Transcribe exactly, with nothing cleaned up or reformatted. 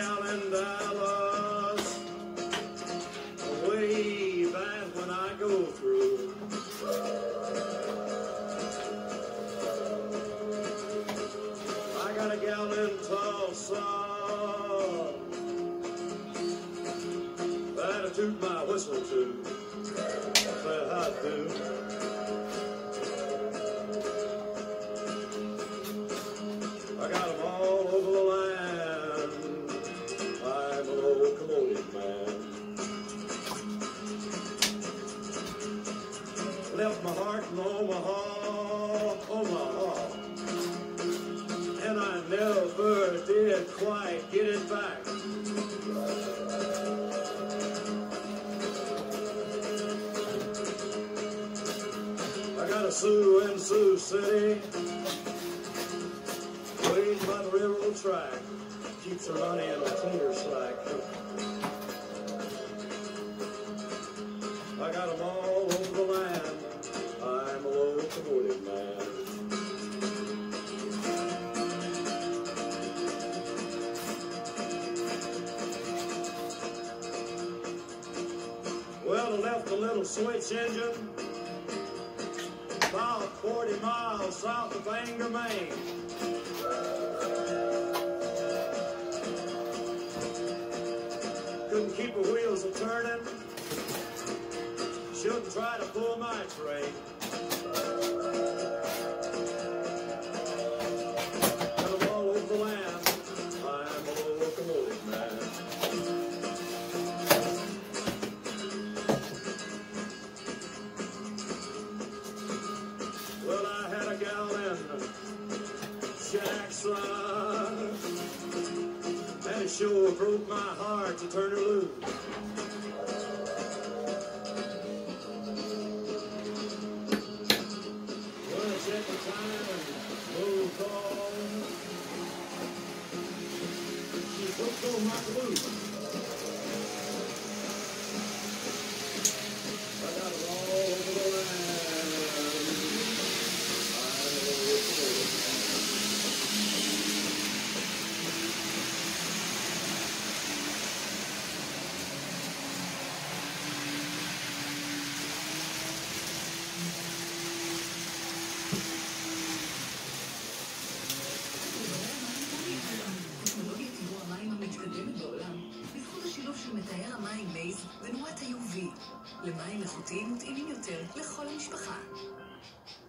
gal in Dallas, way back when I go through. I got a gal in Tulsa that'll toot my whistle too. Say I do. I got them all over the land. I'm a locomotive man. Left my heart in Omaha, Omaha, and I never did quite get it back. I got a Sioux in Sioux City, waiting by the railroad track, keeps her money in a cleaner slack. I got them all over the land. I'm a locomotive man. Well, I left a little switch engine about forty miles south of Bangor, Maine. Couldn't keep the wheels a turning. Shouldn't try to pull my train. Got them all over the land. I'm a locomotive man. Well, I had a gal in Jackson, and it sure broke my heart to turn her loose. Check the time and roll call. She booked on my blues. I got it all over the land. I'm a locomotive man. מתאר המים מייז ונורת ה-יו וי למים איכותיים מתאימים יותר לכל המשפחה.